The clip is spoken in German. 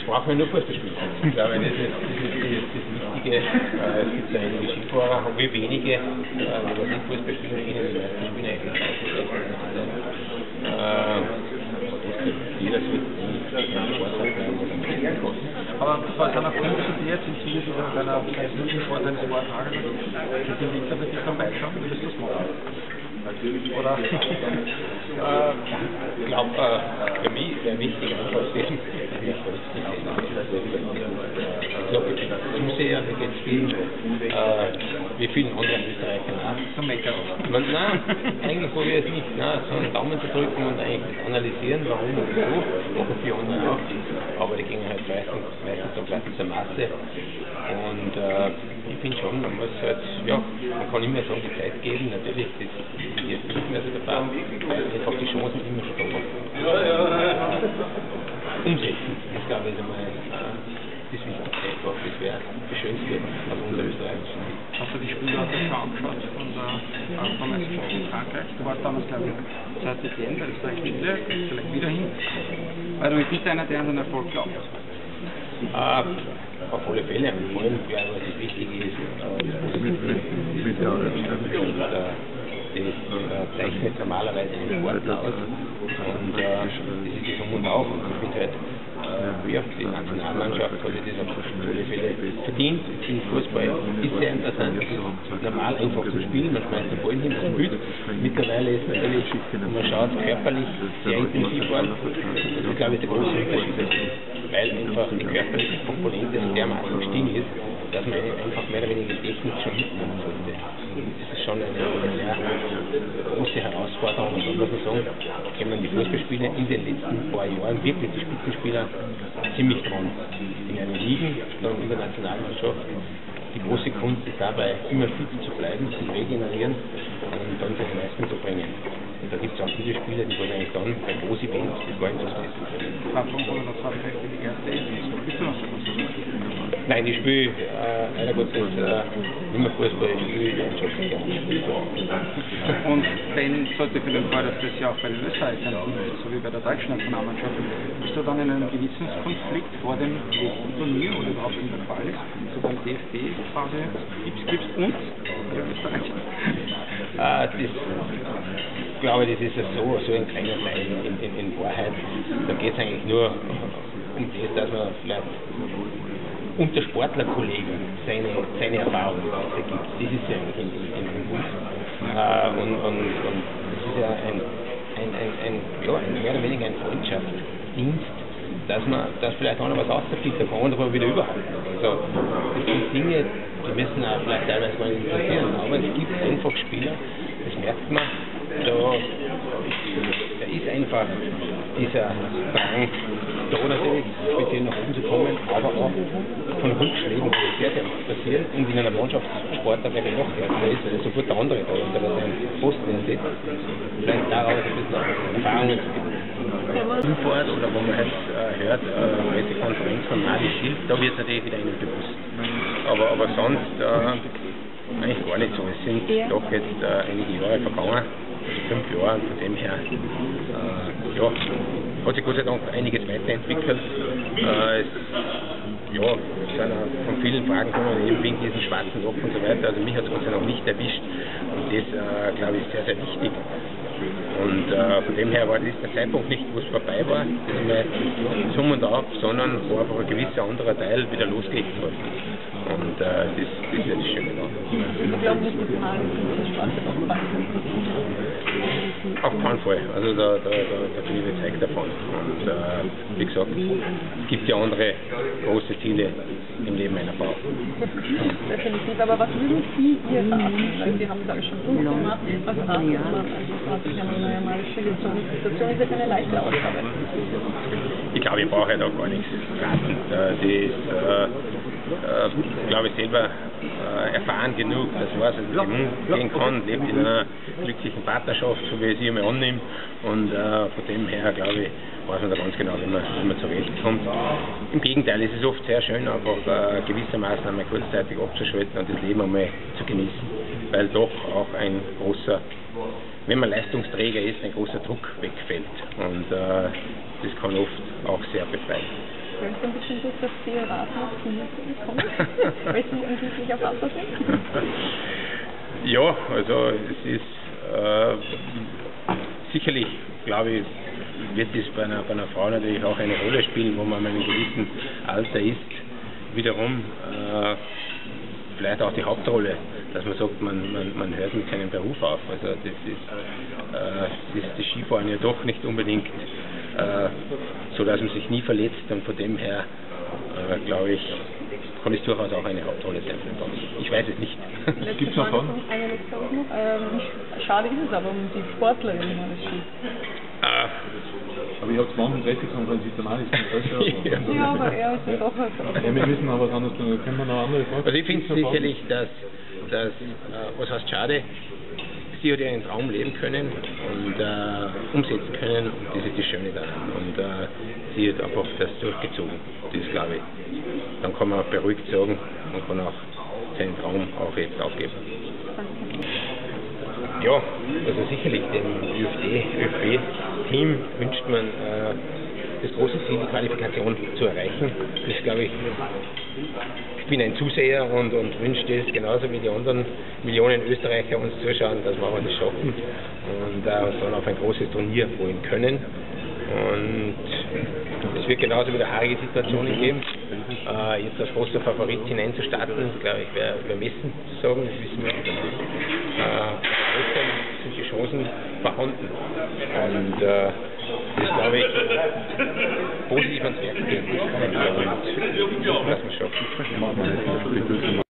brauchen wir nur Fußball spielen. Ich glaube, das ist das Wichtige. Es gibt ja einige Skifahrer, wie wenige, die nicht Fußball spielen können, die meisten spielen eigentlich jeder aber was dann auch kommt zu dir jetzt im Zuge deiner persönlichen Sport deines Vortrages, mit dem Winter wird dich dann beischauen, wie wirst du das machen? Oder? Ich glaube, für mich wäre wichtig, einfach sehen, Zuseher, da geht es viel, wie vielen anderen Österreichern auch. So meckern. Nein, eigentlich wo wir es nicht, so einen Daumen zu drücken und eigentlich analysieren, warum und wieso, machen viele andere auch, aber die gehen halt meistens am Platz zur Masse und ich finde schon, man muss halt, ja, man kann immer sagen, die Zeit geben, natürlich, das ist jetzt nicht mehr so der Fall, weil einfach die Chancen immer schon da waren. Umsetzen, das glaube ich ist einmal das Wichtigste, einfach, das wäre das Schönste aus unserer österreichischen. Hast du die Spiele auch schon angeschaut von der Europameisterschaft in Frankreich? Du warst damals, glaube ich, 2010 bei Österreich Spiele, vielleicht wieder hin, weil du bist einer, der an den Erfolg glaubt. Auf alle Fälle, und vor allem, glaube ich, das Wichtige ist, das zeichnet normalerweise einen Sportler aus und das ist es um und auf und ich finde halt, ja, die Nationalmannschaft hat das auf alle Fälle verdient. Im Fußball ist sehr interessant, normal einfach zu spielen, man schmeißt den Ball hin, das Bild. Mittlerweile ist natürlich, wenn man schaut, körperlich sehr intensiv geworden. Das ist, glaube ich, der große Unterschied, weil einfach die körperliche Komponente so dermaßen gestiegen ist, dass man einfach mehr oder weniger Technik schon mitnehmen sollte. Das ist schon eine sehr große Herausforderung und dann muss man sagen, kommen die Fußballspieler in den letzten paar Jahren wirklich die Spitzenspieler ziemlich dran. In einer Ligen, dann in der Nationalmannschaft. Die große Kunst ist dabei, immer fit zu bleiben, zu regenerieren und dann das Leisten zu bringen. Und da gibt es auch viele Spieler, die wollen eigentlich dann bei Groß-Events das gar nicht so stressen. Nein, ich spiele leider Gottes nicht mehr Fußball, ich spiele Mannschaft. Und wenn, sollte für den Fall, dass das ja auch bei den Österreichern ist, so wie bei der deutschen Nationalmannschaft, bist du dann in einem Gewissenskonflikt vor dem nächsten Turnier oder überhaupt in der Quali, so beim DFB quasi Tipps gibst und bei den Österreichern? Ich glaube, das ist ja so ein kleiner Teil in Wahrheit. Da geht es eigentlich nur um das, dass man vielleicht unter Sportlerkollegen seine Erfahrungen gibt. Das ist ja eigentlich ein Wunsch. Und das ist ja ein mehr oder weniger ein Freundschaftsdienst, dass vielleicht auch noch was auszieht, da kann man aber wieder überhaupt. Also, das sind Dinge, die müssen auch vielleicht teilweise mal interessieren, aber es gibt einfach Spieler, das merkt man, da ist einfach dieser Drang da natürlich speziell nach oben zu kommen, aber auch von Rückschlägen, die sehr, sehr oft passieren und in einer Mannschaftssport da wäre noch härter ist, weil sofort der andere da ist, der seinen Posten ersetzt. Vielleicht daraus ein bisschen Erfahrungen zu gewinnen. Import oder wo man halt hört, welche Konferenz von Nadi Schild, da wird es natürlich wieder einem bewusst. Aber sonst eigentlich gar nicht so. Es sind doch jetzt einige Jahre vergangen, also 5 Jahre, und von dem her hat sich Gott sei Dank einiges weiterentwickelt. Es sind auch von vielen Fragen gekommen, eben wegen diesen schwarzen Loch und so weiter. Also mich hat es Gott sei Dank nicht erwischt und das, glaube ich, ist sehr, sehr wichtig. Und von dem her war das der Zeitpunkt nicht, wo es vorbei war, das ist mal Summ und Auf, sondern wo einfach ein gewisser anderer Teil wieder losgelegt wurde. Und das ist ja das Schöne daran. Auf keinen Fall. Also da bin ich überzeugt davon. Und wie gesagt, es gibt ja andere große Ziele im Leben einer Frau. Definitiv, aber was würden Sie ihr raten? Weil Sie haben, glaube ich, schon Punkte gemacht. Was raten Sie man? Also Sie haben eine normale Situation, ist ja keine leichte Aufgabe. Ich glaube, ich brauche ja da gar nichts raten. Das glaube ich selber erfahren genug, dass man es umgehen kann, lebt in einer glücklichen Partnerschaft, so wie es sich einmal annimmt. Und von dem her, glaube ich, weiß man da ganz genau, wie man zurechtkommt. Im Gegenteil, es ist oft sehr schön, einfach gewissermaßen einmal kurzzeitig abzuschalten und das Leben einmal zu genießen, weil doch auch ein großer wenn man Leistungsträger ist, ein großer Druck wegfällt. Und das kann oft auch sehr befreien. Weil es ein bisschen durch das Zierat nach Kiel kommt, weil Sie ein glücklicher Vater sind? Ja, also es ist sicherlich, glaube ich, wird es bei einer Frau natürlich auch eine Rolle spielen, wo man in einem gewissen Alter ist. Wiederum vielleicht auch die Hauptrolle, dass man sagt, man hört mit seinem Beruf auf. Also das ist das Skifahren ja doch nicht unbedingt so, dass man sich nie verletzt, und von dem her glaube ich, kann es durchaus auch eine Hauptrolle sein für den Tanz. Ich weiß es nicht. Gibt es noch Fragen? Eine letzte Frage noch. Schade ist es aber um die Sportlerin des Ski. Aber ich habe 32 gesagt, weil Sie normal ist. Ja, aber er ist ja doch halt. Ja, wir müssen noch was anderes tun. Können wir noch andere Fragen? Also ich finde sicherlich, dass was heißt schade, sie hat ihren Traum leben können und umsetzen können, und das ist das Schöne daran. Und sie hat einfach das durchgezogen. Das glaube ich. Dann kann man beruhigt sagen, man kann auch seinen Traum auch jetzt aufgeben. Ja, also sicherlich dem ÖFB-Team wünscht man das große Ziel, die Qualifikation zu erreichen. Das glaube ich bin ein Zuseher und wünsche das genauso wie die anderen Millionen Österreicher uns zuschauen, dass wir auch das schaffen und dann auf ein großes Turnier holen können. Und es wird genauso wieder haarige Situationen geben. Jetzt als großer Favorit hineinzustarten, glaube ich, wäre vermessen zu sagen, das wissen wir. Trotzdem sind die Chancen vorhanden. Und das glaube ich positiv ans Werk gehen. Und dass wir es schaffen.